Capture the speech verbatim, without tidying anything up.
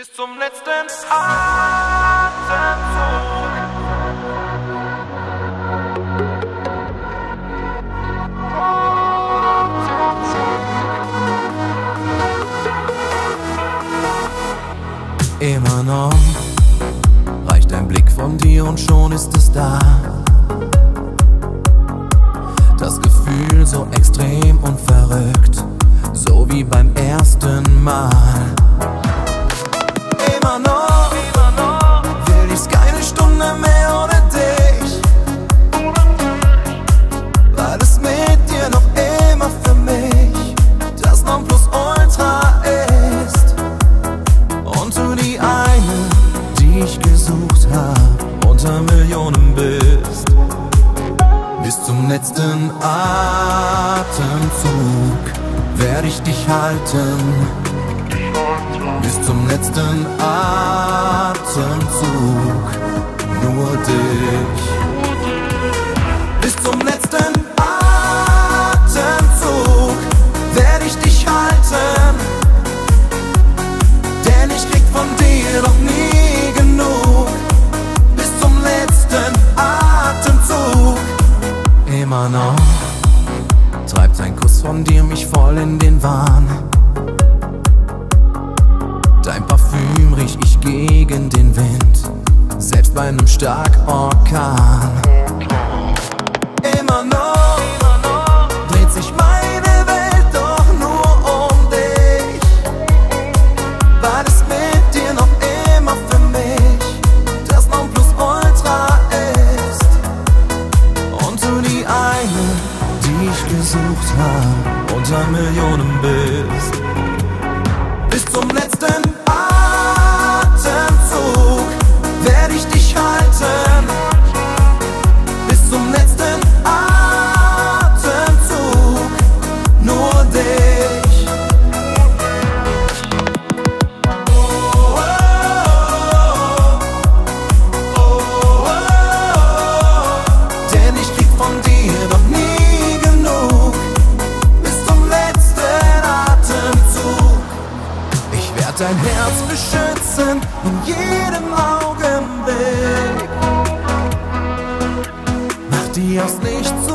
Bis zum letzten Atemzug. Immer noch reicht ein Blick von dir und schon ist es da. Das Gefühl so extrem und verrückt, so wie beim ersten Mal. Immer noch will ich's keine Stunde mehr ohne dich, weil es mit dir noch immer für mich das Nonplusultra ist. Und du die eine, die ich gesucht hab, unter Millionen bist. Bis zum letzten Atemzug werde ich dich halten. Bis zum letzten Atemzug nur dich. Bis zum letzten Atemzug werde ich dich halten, denn ich krieg von dir noch nie genug. Bis zum letzten Atemzug. Immer noch treibt ein Kuss von dir mich voll in den Wahn. Dein Parfüm riech ich gegen den Wind, selbst bei einem Starkorkan. Immer noch dreht sich meine Welt doch nur um dich, weil es mit dir noch immer für mich das Nonplusultra ist. Und du die eine, die ich gesucht hab, unter Millionen bist. Bis zum letzten Atemzug werde ich dich halten. Bis zum letzten Atemzug nur dich. Oh, oh, oh, oh, oh. Denn ich krieg von dir noch nie genug. Bis zum letzten Atemzug. Ich werd dein Herz beschützen in jedem Augenblick. Mach dir aus nichts